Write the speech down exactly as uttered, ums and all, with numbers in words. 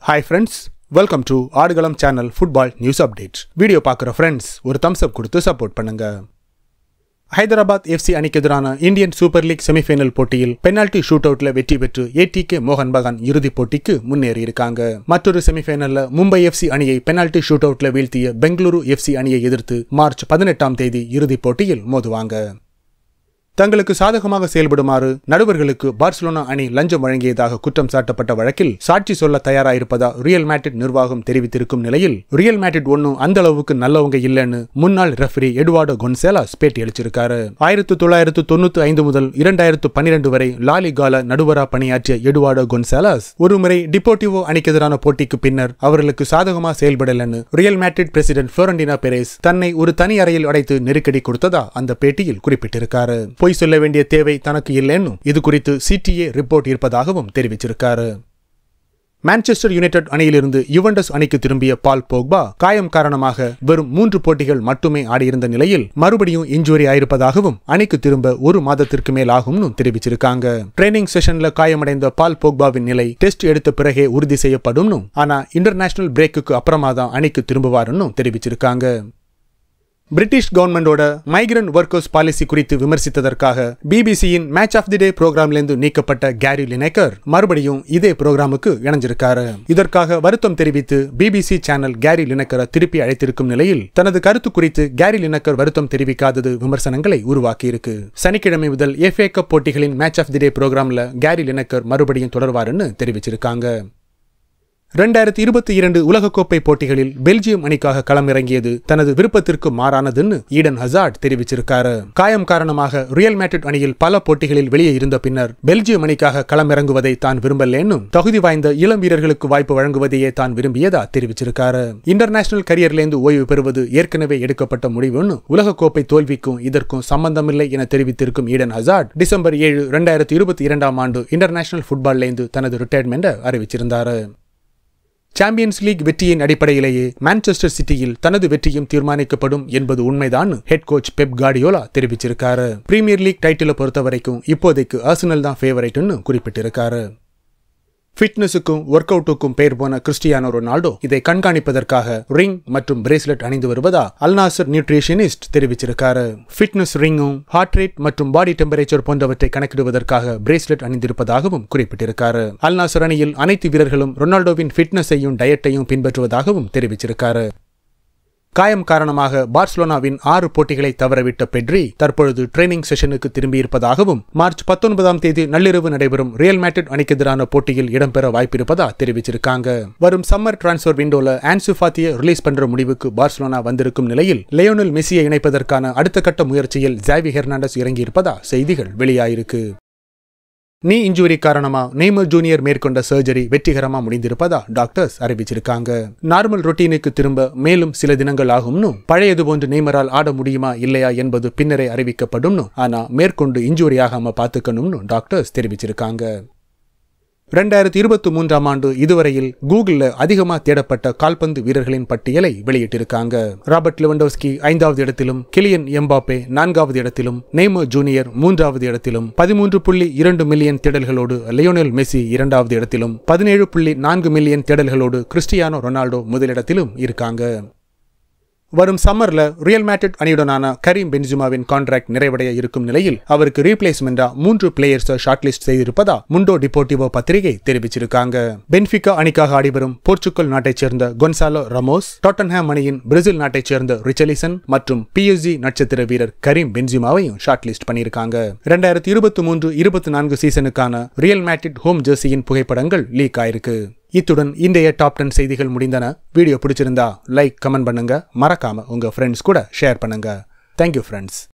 Hi friends, welcome to Aadukalam channel football news update. Video பார்க்குற friends ஒரு thumbs up கொடுத்து support பண்ணுங்க. Hyderabad FC அணிக்கு எதிரான இந்தியன் சூப்பர் லீக் செமிஃபைனல் போட்டியில் பெனால்டி ஷூட் அவுட்ல வெற்றி பெற்று ஏடிகே மோகன் பகான் இறுதிப் போட்டிக்கு முன்னேறி இருக்காங்க. மற்றொரு செமிஃபைனல்ல மும்பை எஃப்சி அணியை பெனால்டி ஷூட் அவுட்ல வீழ்த்திய பெங்களூரு எஃப்சி அணியை எதிர்த்து மார்ச் பதினெட்டாம் தேதி இறுதிப் போட்டியில் மோதுவாங்க. தங்களுக்கு சாதகமாக செயல்படுமாறு நடுவர்களுக்கு பார்சிலோனா அணி லஞ்சம் வழங்கியதாக குற்றம் சாட்டப்பட்ட வழக்கில் சாட்சி சொல்ல தயாராயிருப்பதா ரியல் மேட்ரிட் நிர்வாகம் தெரிவித்திருக்கும் நிலையில் ரியல் மேட்ரிட் ஒன்னும் அந்த அளவுக்கு நல்லவங்க இல்லைன்னு முன்னாள் ரெஃபரி எடுவார்டோ கொன்சாலஸ் பேட்டி அளிச்சிருக்காரு. ஆயிரத்தி தொள்ளாயிரத்து தொண்ணூத்தி ஐந்து முதல் இரண்டாயிரத்து பன்னிரண்டு வரை லாலிகால நடுவரா பணியாற்றிய எடுவார்டோ கொன்சாலஸ் ஒருமுறை டிபோர்டிவோ அணிக்கு எதிரான போட்டிக்கு பின்னர் அவர்களுக்கு சாதகமாக செயல்படலன்னு Real Madrid president Florentino Perez தன்னை ஒரு தனி அறையில் அடைத்து நெருக்கடி கொடுத்ததா அந்த பேட்டியில் குறிப்பிட்டிருக்காரு. பொய் சொல்ல வேண்டிய தேவை தனக்கு இல்லைன்னு இது குறித்து சிடிஏ ரிப்போர்ட் இருப்பதாகவும் தெரிவிச்சிருக்காரு. மான்செஸ்டர் யுனைடெட் அணியிலிருந்து யுவெண்டஸ் அணிக்கு திரும்பிய பால் போக்பா காயம் காரணமாக வெறும் மூன்று போட்டிகள் மட்டுமே ஆடியிருந்த நிலையில் மறுபடியும் இன்ஜூரி ஆயிருப்பதாகவும் அணிக்கு திரும்ப ஒரு மாதத்திற்கு மேல் ஆகும்னு தெரிவிச்சிருக்காங்க. ட்ரைனிங் செஷன்ல காயமடைந்த பால் போக்பாவின் நிலை டெஸ்ட் எடுத்த பிறகே உறுதி செய்யப்படும். ஆனா இன்டர்நேஷனல் பிரேக்குக்கு அப்புறமா தான் அணிக்கு திரும்புவாருன்னு தெரிவிச்சிருக்காங்க. பிரிட்டிஷ் கவர்மெண்டோட மைக்ரண்ட் ஒர்க்கர்ஸ் பாலிசி குறித்து விமர்சித்ததற்காக பிபிசியின் மேட்ச் ஆஃப் தி டே புரோகிராமிலிருந்து நீக்கப்பட்ட கேரி லினேக்கர் மறுபடியும் இதே புரோகிராமுக்கு இணைஞ்சிருக்காரு. இதற்காக வருத்தம் தெரிவித்து பிபிசி சேனல் கேரி லினேக்கரை திருப்பி அழைத்திருக்கும் நிலையில் தனது கருத்து குறித்து கேரி லினேக்கர் வருத்தம் தெரிவிக்காதது விமர்சனங்களை உருவாக்கியிருக்கு. சனிக்கிழமை முதல் எஃப்ஏ கப் போட்டிகளின் மேட்ச் ஆஃப் தி டே புரோகிராம்ல கேரி லினேக்கர் மறுபடியும் தொடர்வாருன்னு தெரிவிச்சிருக்காங்க. இரண்டாயிரத்தி இருபத்தி இரண்டு உலகக்கோப்பை போட்டிகளில் பெல்ஜியம் அணிக்காக களமிறங்கியது தனது விருப்பத்திற்கு மாறானதுன்னு ஈடன் ஹசார்ட் தெரிவிச்சிருக்காரு. காயம் காரணமாக ரியல் மேட்ரிட் அணியில் பல போட்டிகளில் வெளியே இருந்த பின்னர் பெல்ஜியம் அணிக்காக களமிறங்குவதை தான் விரும்பலேன்னும் தகுதி வாய்ந்த இளம் வீரர்களுக்கு வாய்ப்பு வழங்குவதையே தான் விரும்பியதா தெரிவிச்சிருக்காரு. இன்டர்நேஷனல் கரியர்லேருந்து ஓய்வு பெறுவது ஏற்கனவே எடுக்கப்பட்ட முடிவுன்னு உலகக்கோப்பை தோல்விக்கும் இதற்கும் சம்பந்தமில்லை என தெரிவித்திருக்கும் ஈடன் ஹசார்ட் டிசம்பர் ஏழு இரண்டாயிரத்தி இருபத்தி இரண்டாம் ஆண்டு இன்டர்நேஷனல் ஃபுட்பால்லேருந்து தனது ரிட்டையர்மெண்ட்டை அறிவிச்சிருந்தாரு. சாம்பியன்ஸ் லீக் வெற்றியின் அடிப்படையிலேயே மான்செஸ்டர் சிட்டியில் தனது வெற்றியும் தீர்மானிக்கப்படும் என்பது உண்மைதான் ஹெட் கோச் பெப் கார்டியோலா தெரிவிச்சிருக்காரு. பிரீமியர் லீக் டைட்டிலை பொறுத்த வரைக்கும் இப்போதைக்கு ஆர்சனல் தான் ஃபேவரைட்னு குறிப்பிட்டிருக்காரு. ஃபிட்னஸுக்கும் ஒர்க் அவுட்டுக்கும் பெயர் போன கிறிஸ்டியானோ ரொனால்டோ இதை கண்காணிப்பதற்காக ரிங் மற்றும் பிரேஸ்லெட் அணிந்து வருவதா அல்நாசர் நியூட்ரிஷனிஸ்ட் தெரிவிச்சிருக்காரு. ஃபிட்னஸ் ரிங்கும் ஹார்ட் ரேட் மற்றும் பாடி டெம்பரேச்சர் போன்றவற்றை கணக்கிடுவதற்காக பிரேஸ்லெட் அணிந்திருப்பதாகவும் குறிப்பிட்டிருக்காரு. அல்நாசர் அணியில் அனைத்து வீரர்களும் ரொனால்டோவின் ஃபிட்னஸையும் டயட்டையும் பின்பற்றுவதாகவும் தெரிவிச்சிருக்காரு. காயம் காரணமாக பார்சிலோனாவின் ஆறு போட்டிகளை தவறவிட்ட பெட்ரி தற்பொழுது ட்ரைனிங் செஷனுக்கு திரும்பியிருப்பதாகவும் மார்ச் பத்தொன்பதாம் தேதி நள்ளிரவு நடைபெறும் ரியல் மேட்ரிட் அணிக்கு எதிரான போட்டியில் இடம்பெற வாய்ப்பிருப்பதா தெரிவிச்சிருக்காங்க. வரும் சம்மர் டிரான்ஸ்பர் விண்டோல ஆன்சு ஃபாத்தியை ரிலீஸ் பண்ற முடிவுக்கு பார்சிலோனா வந்திருக்கும் நிலையில் லியோனல் மெஸ்ஸியை இணைப்பதற்கான அடுத்த கட்ட முயற்சியில் ஜாவி ஹெர்னாண்டஸ் இறங்கியிருப்பதா செய்திகள் வெளியாயிருக்கு. நீ இன்ஜூரி காரணமா நெய்மர் ஜூனியர் மேற்கொண்ட சர்ஜரி வெற்றிகரமா முடிந்திருப்பதா டாக்டர்ஸ் அறிவிச்சிருக்காங்க. நார்மல் ரொட்டீனுக்கு திரும்ப மேலும் சில தினங்கள் ஆகும்னு பழையது போன்று நெய்மரால் ஆட முடியுமா இல்லையா என்பது பின்னரே அறிவிக்கப்படும். ஆனா மேற்கொண்டு இன்ஜூரி ஆகாம பாத்துக்கணும்னு டாக்டர்ஸ் தெரிவிச்சிருக்காங்க. இரண்டாயிரத்தி இருபத்தி மூன்றாம் ஆண்டு இதுவரையில் கூகுள்ல அதிகமா தேடப்பட்ட கால்பந்து வீரர்களின் பட்டியலை வெளியிட்டிருக்காங்க. ராபர்ட் லெவண்டோவ்ஸ்கி ஐந்தாவது இடத்திலும், கிலியன் எம்பாப்பே நான்காவது இடத்திலும், நெய்மர் ஜூனியர் மூன்றாவது இடத்திலும், பதிமூன்று புள்ளி இரண்டு மில்லியன் தேடல்களோடு லியோனல் மெஸ்ஸி இரண்டாவது இடத்திலும், பதினேழு புள்ளி நான்கு மில்லியன் தேடல்களோடு கிறிஸ்டியானோ ரொனால்டோ முதலிடத்திலும் இருக்காங்க. வரும் சம்மர்ல ரியல் மேட்ரிட் அணியுடனான கரீம் பென்சிமாவின் கான்ட்ராக்ட் நிறைவடைய இருக்கும் நிலையில் அவருக்கு ரீப்ளேஸ்மெண்டா மூன்று பிளேயர்ஸை ஷார்ட் லிஸ்ட் செய்திருப்பதா முண்டோ டிபோர்டிவோ பத்திரிகை தெரிவிச்சிருக்காங்க. பென்ஃபிகா அணிக்காக ஆடிவரும் போர்ச்சுகல் நாட்டைச் சேர்ந்த கொன்சாலோ ரமோஸ், டாட்டன்ஹாம் அணியின் பிரேசில் நாட்டைச் சேர்ந்த ரிச்சலிசன் மற்றும் பிஎஸ்ஜி நட்சத்திர வீரர் கரீம் பென்சிமாவையும் ஷார்ட் லிஸ்ட் பண்ணியிருக்காங்க. இரண்டாயிரத்தி இருபத்தி மூன்று இருபத்தி நான்கு சீசனுக்கான ரியல் மேட்ரிட் ஹோம் ஜெர்சியின் புகைப்படங்கள் லீக் ஆயிருக்கு. இத்துடன் இன்றைய டாப் டென் செய்திகள் முடிந்தன. வீடியோ பிடிச்சிருந்தா லைக் கமெண்ட் பண்ணுங்க. மறக்காம உங்க ஃப்ரெண்ட்ஸ் கூட ஷேர் பண்ணுங்க. Thank you friends.